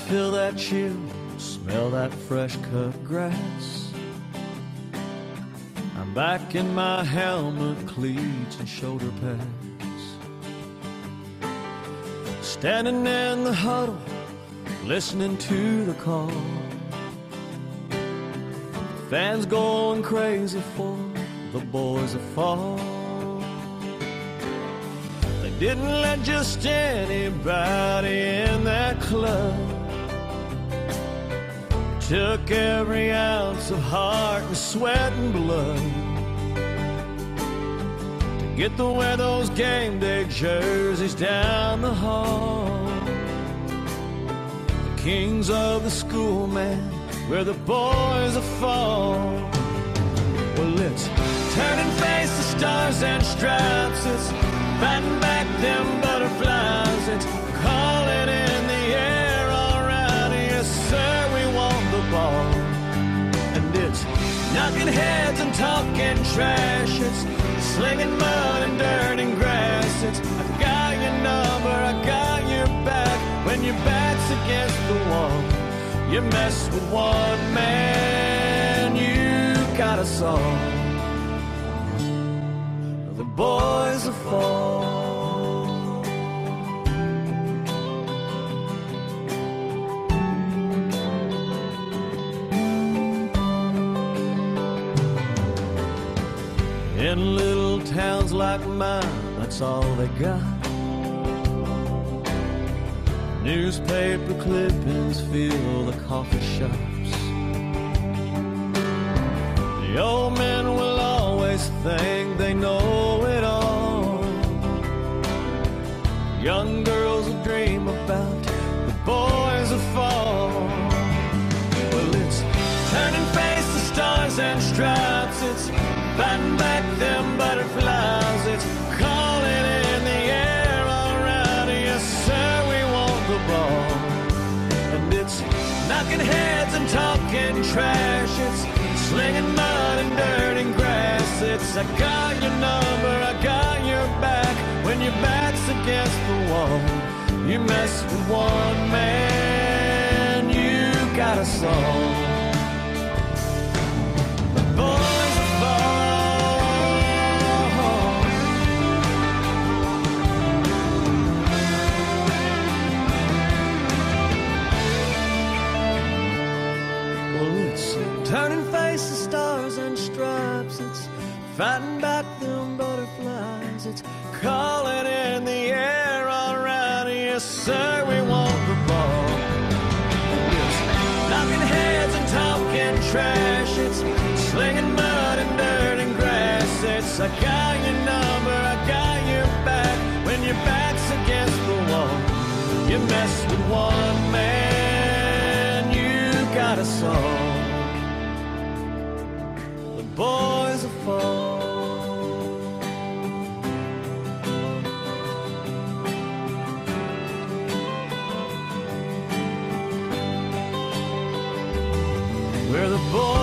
feel that chill, smell that fresh cut grass. I'm back in my helmet, cleats, and shoulder pads. Standing in the huddle, listening to the call. Fans going crazy for the boys that fall. They didn't let just anybody in that club. Took every ounce of heart and sweat and blood to get to wear those game day jerseys down the hall. The kings of the school, man, where the boys are fall. Well, it's turning face to stars and stripes. It's fighting back them butterflies. It's calling in the air all around. Yes, sir, we want the ball. And it's knocking heads and talking trash. It's slinging mud and dirt and grass. It's I got your number, I got your back. When your back's against the wall, you mess with one man, you got us all. The boys are fall. In little towns like mine, that's all they got. Newspaper clippings fill the coffee shops. The old men will always think they know it all. Young girls will dream about the boys that fall. Well, it's turning face to stars and stripes. It's fighting back them butterflies. It's calling in the air all around. Yes, sir, we want the ball. And it's knocking heads and talking trash. It's slinging mud and dirt and grass. It's I got your number, I got your back. When your back's against the wall, you mess with one man, you got us all. The boys are fall. Turning faces, stars and stripes. It's fighting back them butterflies. It's calling in the air all around. Yes, sir, we want the ball. It's knocking heads and talking trash. It's slinging mud and dirt and grass. It's I got your number, I got your back. When your back's against the wall, you mess with one man, you got us all. Boys are fall. We're the boys.